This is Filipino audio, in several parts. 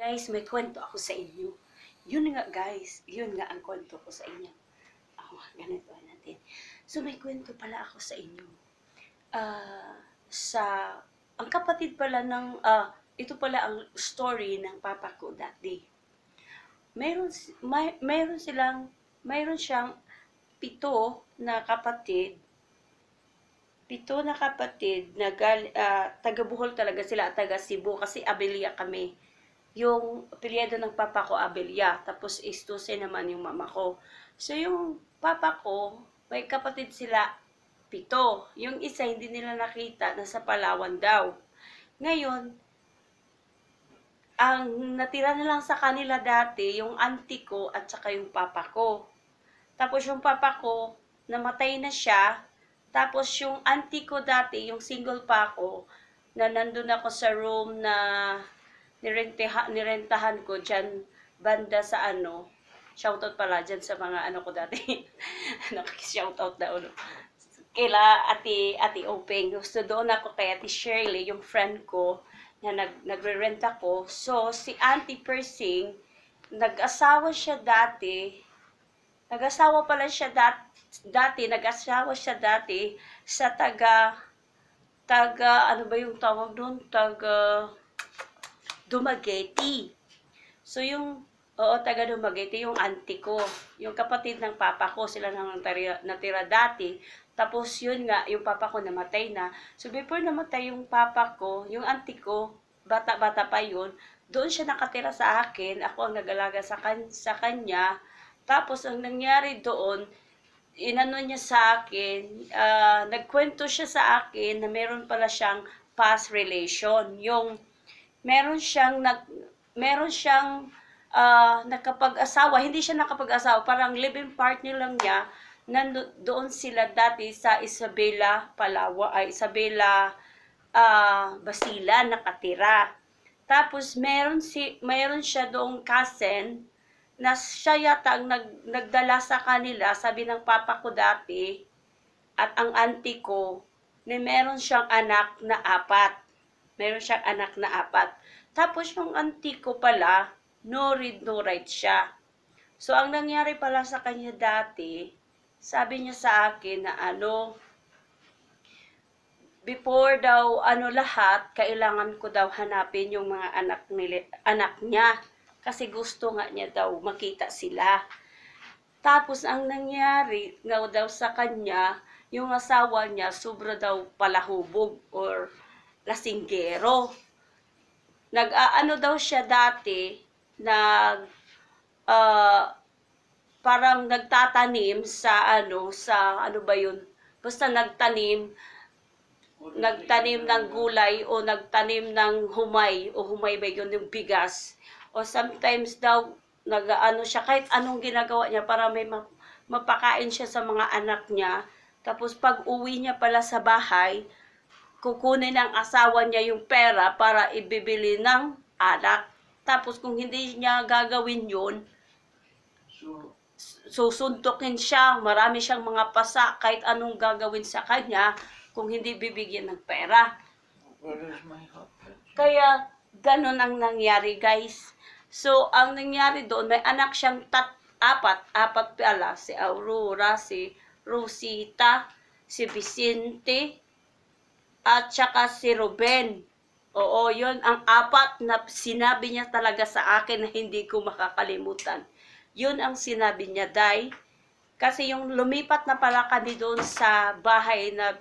Guys, may kwento ako sa inyo. Yun nga guys, yun nga ang kwento ko sa inyo. Ako, ganito natin. So may kwento pala ako sa inyo. Sa ang kapatid pala ng ito pala ang story ng papa ko dati. Mayroon siyang pito na kapatid. Taga Bohol talaga sila, taga Cebu kasi Abilia kami. Yung apelyido ng papa ko Abilia, tapos Istuse naman yung mama ko. So yung papa ko, may kapatid sila 7. Yung isa hindi nila nakita, nasa Palawan daw. Ngayon, ang natira na lang sa kanila dati, yung auntie ko at saka yung papa ko. Tapos yung papa ko, namatay na siya. Tapos yung auntie ko dati, yung single pa ako, na nandun ako sa room na nirentahan ko dyan, banda sa shoutout pala dyan sa mga ko dati. Nakikishoutout na Kila ati Openg. So doon ako kay ati Shirley, yung friend ko, na nagre-rent ako. So si Auntie Persing, nag-asawa siya dati sa taga ano ba yung tawag doon? Dumaguete. So yung taga Dumaguete yung auntie ko, yung kapatid ng papa ko, sila nang natira dati. Tapos yun nga, yung papa ko namatay na. So before namatay yung papa ko, yung auntie ko, bata-bata pa yun, doon siya nakatira sa akin. Ako ang nag-alaga sa kanya. Tapos ang nangyari doon, inano niya sa akin, nagkwento siya sa akin na meron pala siyang past relation. Yung meron siyang nakapag-asawa, hindi siya nakapag-asawa, parang live-in partner lang niya. Doon sila dati sa Isabela, Basilan nakatira. Tapos meron siya doong cousin na siya yata ang nagdala sa kanila, sabi ng papa ko dati, at ang auntie ko, na meron siyang anak na 4. Tapos yung auntie ko pala, no read, no write siya. So, ang nangyari pala sa kanya dati, sabi niya sa akin na before daw lahat, kailangan ko daw hanapin yung mga anak niya. Kasi gusto nga niya daw makita sila. Tapos ang nangyari nga daw sa kanya, yung asawa niya sobra daw palahubog or lasinggero. Daw siya dati, parang nagtatanim sa ba yun? Basta nagtanim ng gulay o nagtanim ng humay ba yun, yung bigas. O sometimes daw, siya, kahit anong ginagawa niya para may mapakain siya sa mga anak niya. Tapos pag uwi niya pala sa bahay, kukunin ng asawa niya yung pera para ibibili ng anak. Tapos kung hindi niya gagawin yun, susuntukin siya, marami siyang mga pasa, kahit anong gagawin sa kanya, kung hindi bibigyan ng pera. Kaya, ganun ang nangyari, guys. So, ang nangyari doon, may anak siyang apat pala, si Aurora, si Rosita, si Vicente, at saka si Ruben. Oo, yun ang 4 na sinabi niya talaga sa akin na hindi ko makakalimutan. Yun ang sinabi niya, Day. Kasi yung lumipat na pala kami doon sa bahay na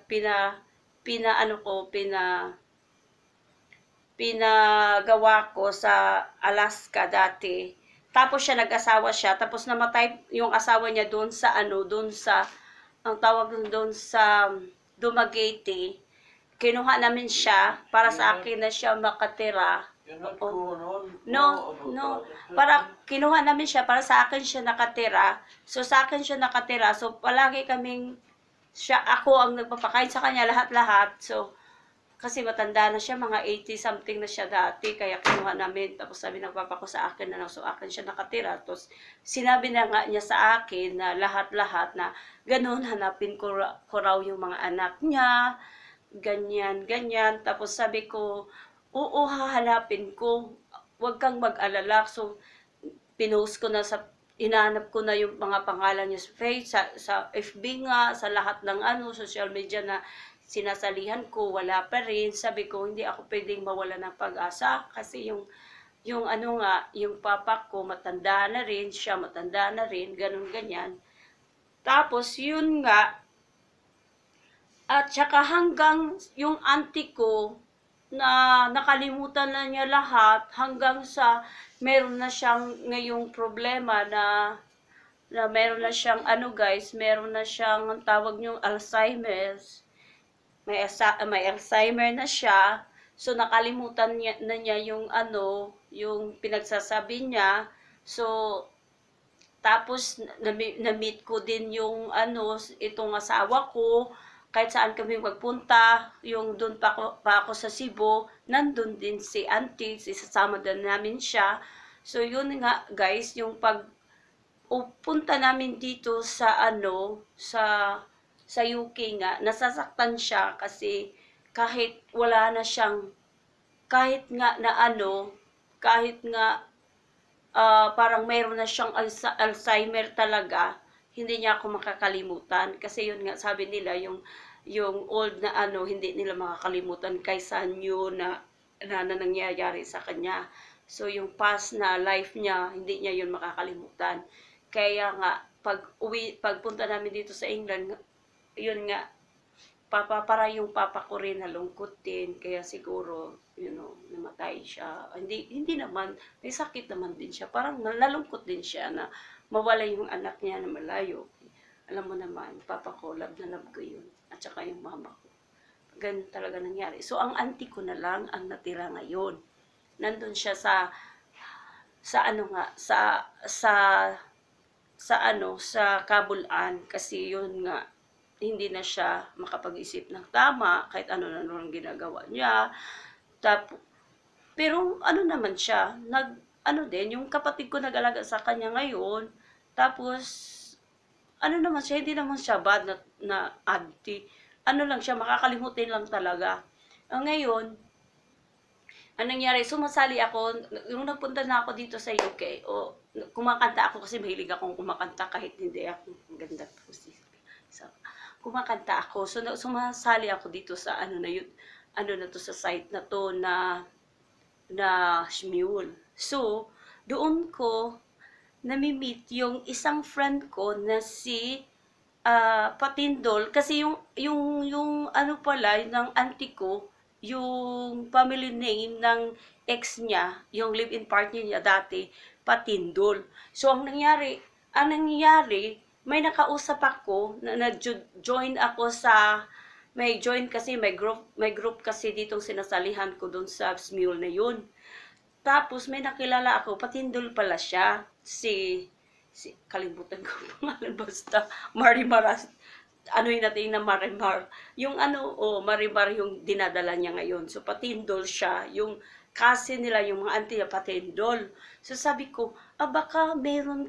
pinagawa ko sa Alaska dati. Tapos nag-asawa siya, tapos namatay yung asawa niya doon sa ang tawag doon sa Dumaguete. Kinuha namin siya para sa akin na siya makatira. No. Para kinuha namin siya para sa akin siya nakatira. So sa akin siya nakatira. So palagi ako ang nagpapakain sa kanya lahat-lahat. So kasi matanda na siya, mga 80 something na siya dati, kaya kinuha namin. Tapos sabi ng papa ko sa akin na lang, so akin siya nakatira. Tapos sinabi na nga niya sa akin na lahat-lahat na ganun, hanapin ko raw yung mga anak niya, ganyan. Tapos sabi ko, oo, hahanapin ko. wag kang mag-alala. So, pinost ko na inahanap ko na yung mga pangalan niya sa sa FB nga, sa lahat ng social media na sinasalihan ko, wala pa rin. Sabi ko, hindi ako pwedeng mawala ng pag-asa kasi yung yung papa ko matanda na rin, siya matanda na rin, ganun ganyan. Tapos yun nga, at saka hanggang yung auntie ko na nakalimutan na niya lahat hanggang sa meron na siyang ngayong problema na meron na siyang guys, meron na siyang ang tawag niyong Alzheimer's. May Alzheimer na siya. So nakalimutan na niya yung yung pinagsasabi niya. So tapos na-meet ko din yung itong asawa ko. Kahit saan kami magpunta, yung doon pa ako sa Cebu, nandun din si auntie, sasama din namin siya. So yun nga guys, yung punta namin dito sa sa UK nga, nasasaktan siya kasi kahit wala na siyang, kahit nga parang mayroon na siyang Alzheimer talaga, hindi niya ako makakalimutan. Kasi yun nga, sabi nila, yung old na hindi nila makakalimutan kaysa new na nangyayari sa kanya. So, yung past na life niya, hindi niya yun makakalimutan. Kaya nga, pagpunta namin dito sa England, yun nga, para yung papa ko rin nalungkot din. Kaya siguro, namatay siya. Hindi naman, may sakit naman din siya. Parang nalungkot din siya na mawala yung anak niya na malayo. Alam mo naman, papa ko, love na love ko yun. At saka yung mama ko. Ganun talaga nangyari. So, ang auntie ko na lang ang natira ngayon. Nandun siya sa Kabulan. Kasi yun nga, hindi na siya makapag-isip ng tama, kahit ano ang ginagawa niya. Pero naman siya, din, yung kapatid ko nag-alaga sa kanya ngayon, tapos, naman siya, hindi naman siya bad na auntie. Lang siya, makakalimutin lang talaga. Ngayon, ang nangyari, sumasali ako, yung nagpunta na ako dito sa UK, kumakanta ako kasi mahilig akong kumakanta kahit hindi ako ganda po so, kumakanta ako. So, sumasali ako dito sa sa site na to na Shmuel. So, doon ko nami-meet yung isang friend ko na si Patindol kasi yung pala ng auntie ko, yung family name ng ex niya, yung live-in partner niya dati, Patindol. So, ang nangyari, may nakausap ako, na nag-join ako may group kasi ditong sinasalihan ko doon sa Smule na yun. Tapos, may nakilala ako, Patindol pala siya, kalimutan ko pangalan, basta, Marimaras, natin na Marimar. Yung Marimar yung dinadala niya ngayon. So, Patindol siya. Yung cousin nila, yung mga auntie niya, Patindol. So, sabi ko, baka meron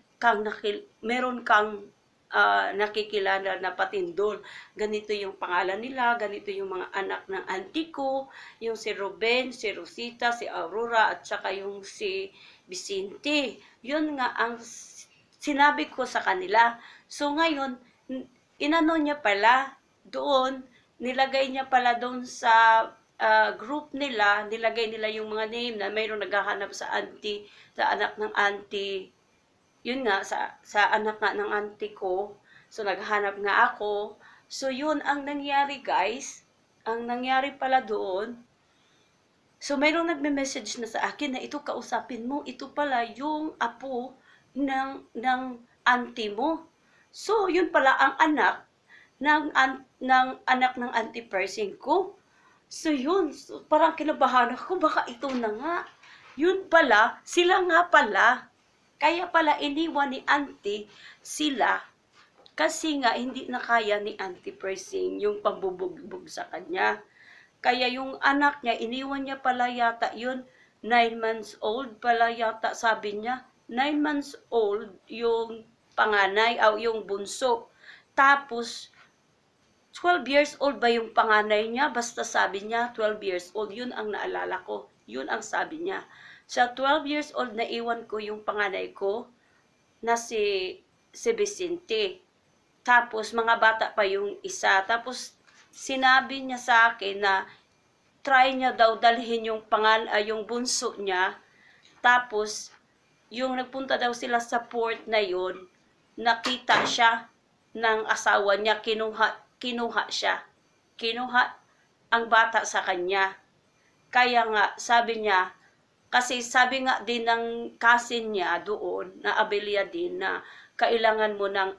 kang nakikilala na Patindol. Ganito yung pangalan nila, ganito yung mga anak ng auntie ko, yung si Ruben, si Rosita, si Aurora, at saka yung si Vicente. Yun nga ang sinabi ko sa kanila. So, ngayon, niya pala doon, nilagay niya pala doon sa group nila, nilagay nila yung mga name na mayroong naghahanap sa anak ng auntie. Yun nga, sa anak nga ng auntie ko. So, naghahanap nga ako. So, yun ang nangyari, guys. Ang nangyari pala doon, so, mayroong nagme-message na sa akin na ito kausapin mo, ito pala yung apo ng auntie mo. So, yun pala ang anak ng anak ng auntie Persing ko. So, yun. So, parang kinabahan ako, baka ito na nga. Yun pala, sila nga pala. Kaya pala iniwan ni auntie sila kasi nga hindi na kaya ni auntie Persing yung pambubugbog sa kanya. Kaya yung anak niya, iniwan niya pala yata yun, 9 months old pala yata, sabi niya. 9 months old yung panganay, yung bunso. Tapos, 12 years old ba yung panganay niya? Basta sabi niya, 12 years old. Yun ang naalala ko. Yun ang sabi niya. Sa 12 years old, naiwan ko yung panganay ko na si Vicente. Tapos, mga bata pa yung isa. Tapos, sinabi niya sa akin na try niya daw dalhin yung bunso niya. Tapos, yung nagpunta daw sila sa port na yon, nakita siya ng asawa niya, kinuha siya. Kinuha ang bata sa kanya. Kaya nga, sabi niya, kasi sabi nga din ng cousin niya doon, na Abelia din, na kailangan mo ng,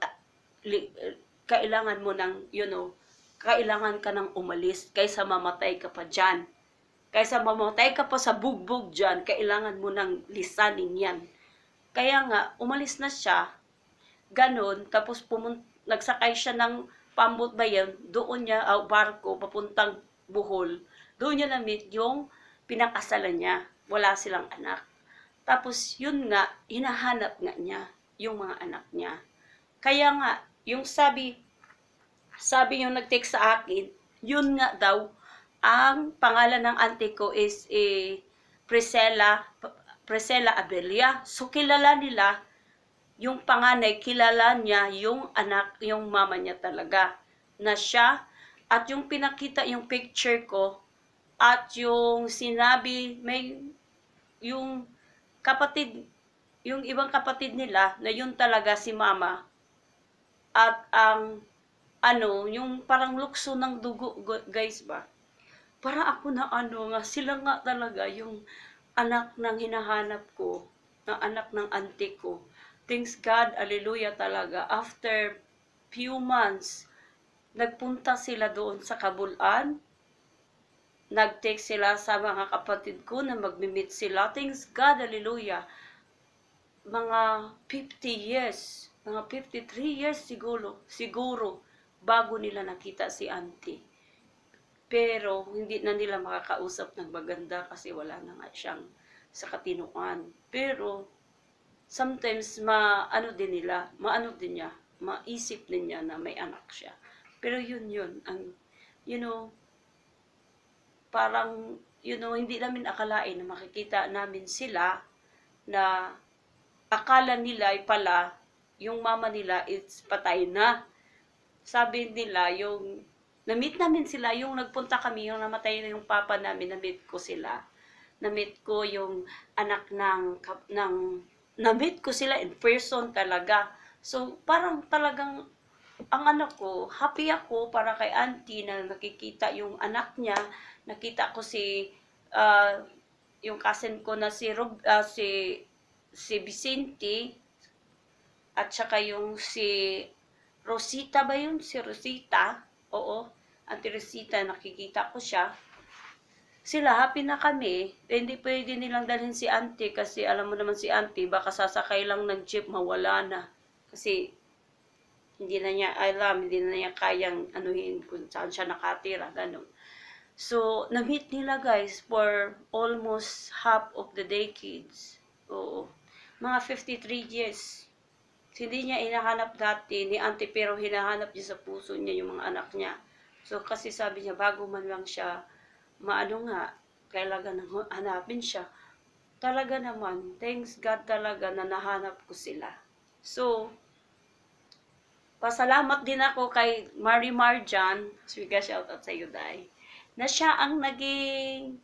kailangan ka ng umalis kaysa mamatay ka pa dyan. Kaysa mamatay ka pa sa bugbog dyan, kailangan mo ng lisanin yan. Kaya nga, umalis na siya, ganon, tapos nagsakay siya ng pambot ba yan, doon niya, barko, papuntang Bohol. Doon niya na-meet yung pinakasalan niya. Wala silang anak. Tapos, yun nga, hinahanap nga niya yung mga anak niya. Kaya nga, yung sabi yung nag-text sa akin, yun nga daw, ang pangalan ng auntie ko is Priscilla Abelia. So, kilala nila, yung panganay, kilala niya yung anak, yung mama niya talaga, na siya. At yung pinakita yung picture ko, at yung sinabi, yung kapatid, yung ibang kapatid nila, na yun talaga si mama. At yung parang lukso ng dugo, guys ba? Para ako na nga, sila nga talaga yung anak ng hinahanap ko, na anak ng auntie ko. Thanks God, hallelujah talaga. After few months, nagpunta sila doon sa Kabulan. Nag-text sila sa mga kapatid ko na magmi-meet sila. Thanks God, hallelujah. Mga 50 years, mga 53 years siguro, bago nila nakita si auntie. Pero, hindi na nila makakausap ng maganda kasi wala na nga siyang sa katinuan. Pero, sometimes, maisip din niya na may anak siya. Pero yun, parang, hindi namin akalain na makikita namin sila, na akala nila pala, yung mama nila is patay na. Sabi nila, na-meet namin sila, yung nagpunta kami, yung namatay na yung papa namin, na-meet ko sila. Na-meet ko yung anak na-meet ko sila in person talaga. So, parang talagang, ang anak ko, happy ako para kay auntie na nakikita yung anak niya. Nakita ko yung cousin ko na si Vicente, at saka yung si Rosita ba yun? Si Rosita, oo. Auntie Rosita, nakikita ko siya. Sila, happy na kami. Hindi pwede nilang dalhin si auntie kasi alam mo naman si auntie, baka sasakay lang ng jeep, mawala na. Kasi, hindi na niya kayang anuhin kung saan siya nakatira, gano'n. So, na-meet nila guys for almost half of the decades. Oo. Mga 53 years. Hindi niya hinahanap dati ni auntie, pero hinahanap niya sa puso niya yung mga anak niya. So, kasi sabi niya, bago man lang siya, kailangan hanapin siya. Talaga naman, thanks God talaga na nahanap ko sila. So, pasalamat din ako kay Marie Marjan, siga shout out sa iyo, Day, na siya ang naging,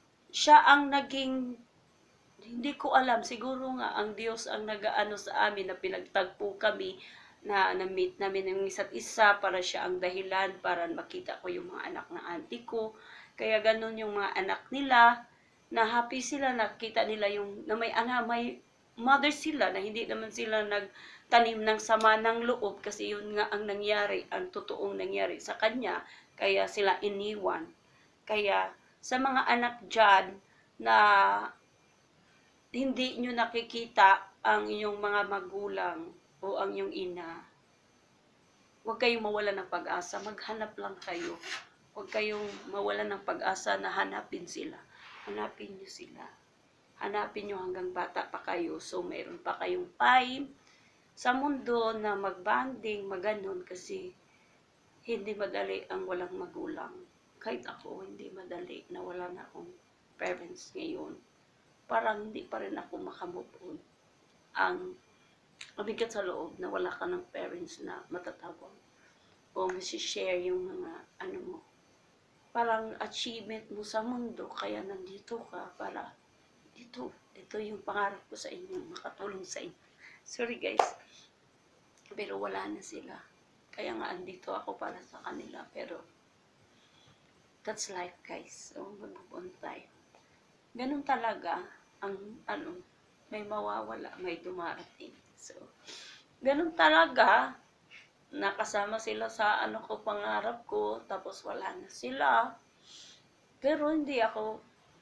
hindi ko alam, siguro nga ang Diyos ang nagaano sa amin na pinagtagpo kami, na na-meet namin ng isa't isa, para siya ang dahilan para makita ko yung mga anak ng auntie ko. Kaya ganun yung mga anak nila, na happy sila, nakita nila yung, na may mother sila, na hindi naman sila nagtanim ng sama ng loob, kasi yun nga ang nangyari, ang totoong nangyari sa kanya, kaya sila iniwan. Kaya sa mga anak dyan na hindi nyo nakikita ang inyong mga magulang o ang inyong ina, huwag kayong mawala ng pag-asa, maghanap lang kayo. Huwag kayong mawala ng pag-asa na hanapin sila. Hanapin nyo sila. Hanapin nyo hanggang bata pa kayo. So, mayroon pa kayong time sa mundo na magbanding, maganon, kasi hindi madali ang walang magulang. Kahit ako, hindi madali na wala na akong parents ngayon. parang hindi pa rin ako makamove on. Ang mabigat sa loob na wala ka ng parents na matatawag o share yung mga ano mo. Parang achievement mo sa mundo, kaya nandito ka para ito yung pangarap ko sa inyo, makatulong sa inyo. Sorry guys, pero wala na sila. Kaya nga andito ako para sa kanila, pero that's life guys. So mag-move on tayo. Ganun talaga ang may mawawala, may dumarating. So ganun talaga, nakasama sila sa pangarap ko, tapos wala na sila. Pero hindi ako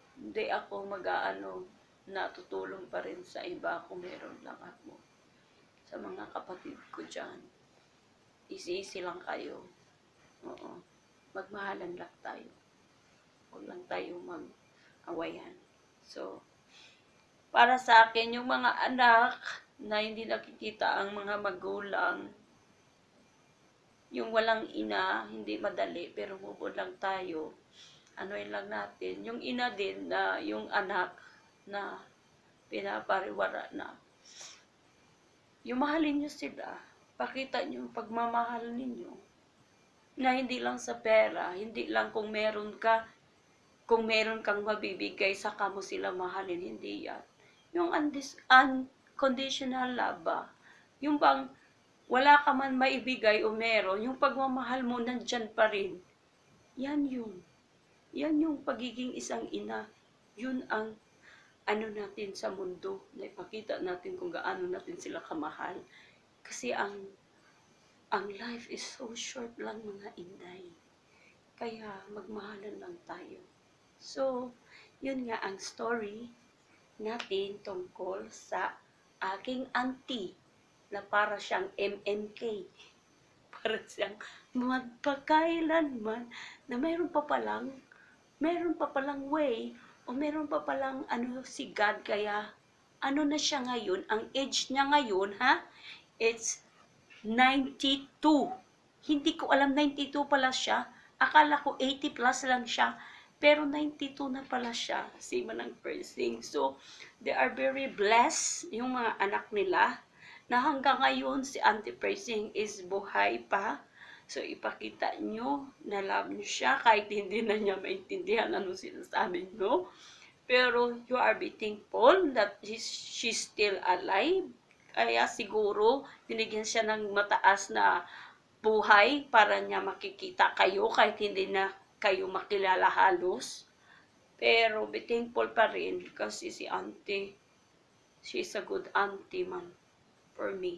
natutulong pa rin sa iba kung meron lang ako. Sa mga kapatid ko dyan, easy lang kayo. Oo. Magmahalan lang tayo. Huwag lang tayo mag-awayan. So, para sa akin, yung mga anak na hindi nakikita ang mga magulang, yung walang ina, hindi madali, pero move on lang tayo. Yun lang natin. Yung ina din, na yung anak na pinapariwara na. Yung mahalin nyo sila, pakita nyo yung pagmamahal ninyo. Na hindi lang sa pera, hindi lang kung meron kang mabibigay, saka mo sila mahalin, hindi yan. Yung unconditional love ba? Yung bang wala ka man maibigay o meron, yung pagmamahal mo nandyan pa rin. Yan yung pagiging isang ina. Yun ang natin sa mundo, na ipakita natin kung gaano natin sila kamahal. Kasi ang life is so short lang mga inday. Kaya magmahalan lang tayo. So, yun nga ang story natin tungkol sa aking auntie na para siyang MMK. Para siyang magpakailanman na mayroon pa palang way o meron pa palang si God, kaya na siya ngayon, ang age niya ngayon, it's 92. Hindi ko alam 92 pala siya. Akala ko 80 plus lang siya. Pero 92 na pala siya. Sima ng Persing. So, they are very blessed, yung mga anak nila, na hanggang ngayon si Auntie Persing is buhay pa. So, ipakita nyo na love nyo siya kahit hindi na niya maintindihan ano sinasabi nyo. Pero, you are be thankful that she's still alive. Kaya siguro, binigyan siya ng mataas na buhay para niya makikita kayo kahit hindi na kayo makilala halos. Pero, be thankful pa rin kasi si auntie, she's a good auntie man for me.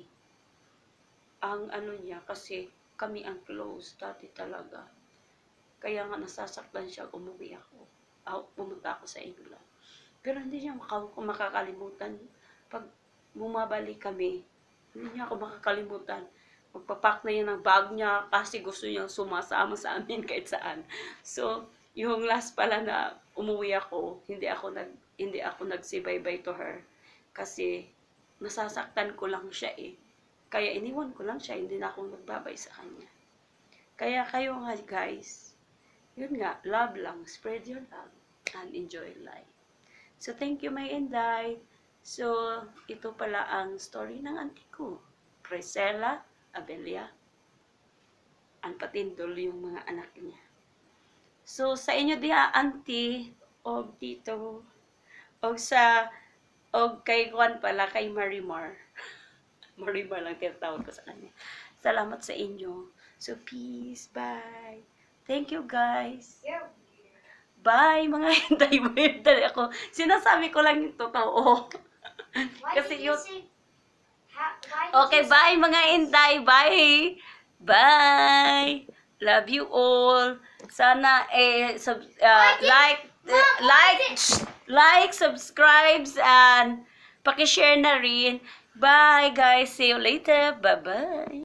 Ang niya, kasi kami ang close dati talaga. Kaya nga nasasaktan siya, umuwi ako. Pumunta ako sa England. Pero hindi niya makakalimutan. Pag bumabalik kami, hindi niya ako makakalimutan. Magpapak na yan ng bag niya kasi gusto niyang sumasama sa amin kahit saan. So, yung last pala na umuwi ako, hindi ako nagsibaybay to her. Kasi nasasaktan ko lang siya eh. Kaya iniwan ko lang siya, hindi na ako nagbabay sa kanya. Kaya kayo nga guys, yun nga, love lang, spread your love and enjoy life. So thank you my Inday. So ito pala ang story ng auntie ko, Priscilla Abelia. Ang patindol yung mga anak niya. So sa inyo diha auntie, og dito, og kay Juan pala, kay Marimar. Marimar lang tinatawag ko sa kanya. Salamat sa inyo. So, peace. Bye. Thank you, guys. Bye, mga hintay ako. Sinasabi ko lang yung totoo. Kasi yun. Okay, bye, mga hintay. Bye. Bye. Love you all. Sana, like, subscribe, and pakishare na rin. Bye guys, see you later. Bye bye.